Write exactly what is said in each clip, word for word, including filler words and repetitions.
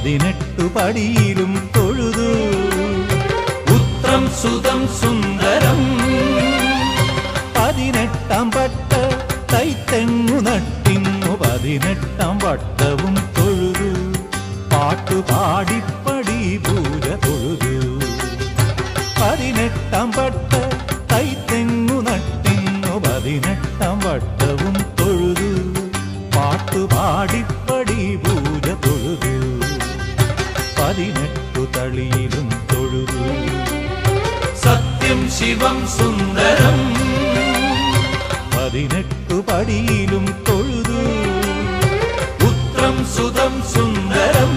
പതിനെട്ടു പടിയിലും തൊഴുതു. ഉത്രം സുതം സുന്ദരം പതിനെട്ടാം പട്ട തൈത്തെങ്ങു നട്ടിന്നു പതിനെട്ടാം വട്ടവും തൊഴുതു. പാട്ടുപാടിപ്പടി പൂജ തൊഴുതു. പതിനെട്ടാം പട്ട തൈത്തെങ്ങു നട്ടിന്നു പതിനെട്ടാം വട്ടവും തൊഴുതു. പാട്ടുപാടിപ്പടി പൂജ തൊഴുതു. പതിനെട്ടു തളിയിലും തൊഴുതു. സത്യം ശിവം സുന്ദരം പതിനെട്ടു പടിയിലും തൊഴുതു. ഉത്രം സുതം സുന്ദരം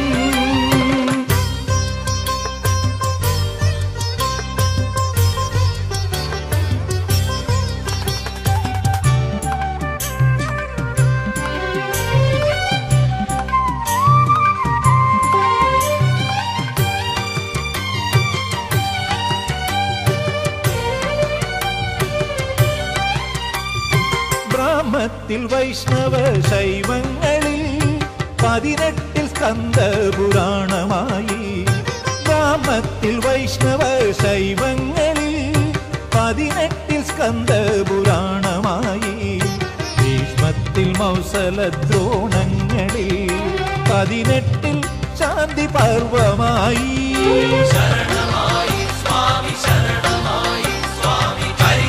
ബ്രാഹ്മത്തിൽ വൈഷ്ണവ ശൈവങ്ങളിൽ പതിനെട്ടിൽ സ്കന്ദ പുരാണമായി. ബ്രാഹ്മത്തിൽ വൈഷ്ണവ ശൈവങ്ങളിൽ പതിനെട്ടിൽ സ്കന്ദ പുരാണമായി. ഭീഷ്മത്തിൽ മൗസലദ്രോണങ്ങളിൽ പതിനെട്ടിൽ ശാന്തി പർവമായി. ശരണമായി സ്വാമി ശരണമായി സ്വാമി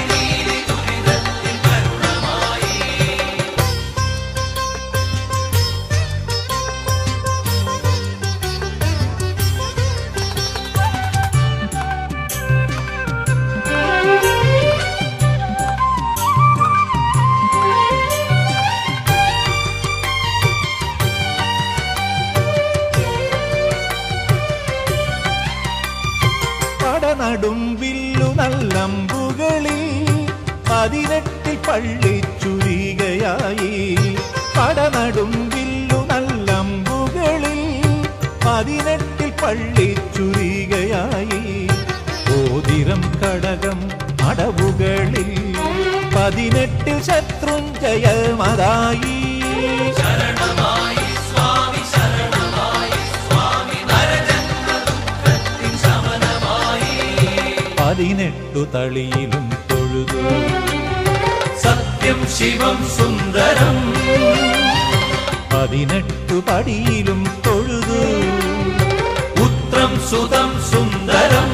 നടും വില്ലു നല്ലമ്പുകളിൽ പതിനെട്ടിൽ പള്ളിച്ചുരികയായി. പടനടും വില്ലു നല്ലമ്പുകളിൽ പതിനെട്ടിൽ പള്ളിച്ചുരികയായി. ഓതിരം കടകം അടവുകളിൽ പതിനെട്ടിൽ ശത്രുഞ്ജയമതായി. ശരണമായി സ്വാമി ശരണമായി സ്വാമി പതിനെട്ടു തളിയിലും തൊഴുതു. സത്യം ശിവം സുന്ദരം പതിനെട്ടു പടിയിലും തൊഴുതു. ഉത്രം സുതം സുന്ദരം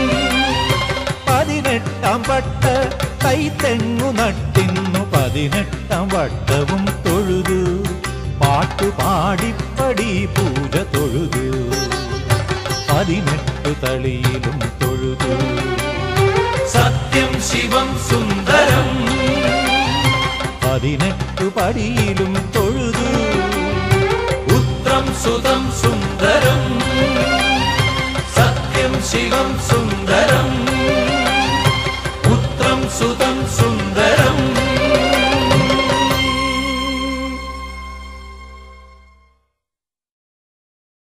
പതിനെട്ടാം വട്ട തൈത്തെങ്ങു നട്ടിന്നു പതിനെട്ടാം വട്ടവും തൊഴുതു. പാട്ടുപാടിപ്പടി പൂജ തൊഴുതു. പതിനെട്ടു തളിയിലും തൊഴുതു. സത്യം ശിവം സുന്ദരം പതിനെട്ടു പടിയിലും തൊഴുതു. ഉത്രം സുതം സുന്ദരം സത്യം ശിവം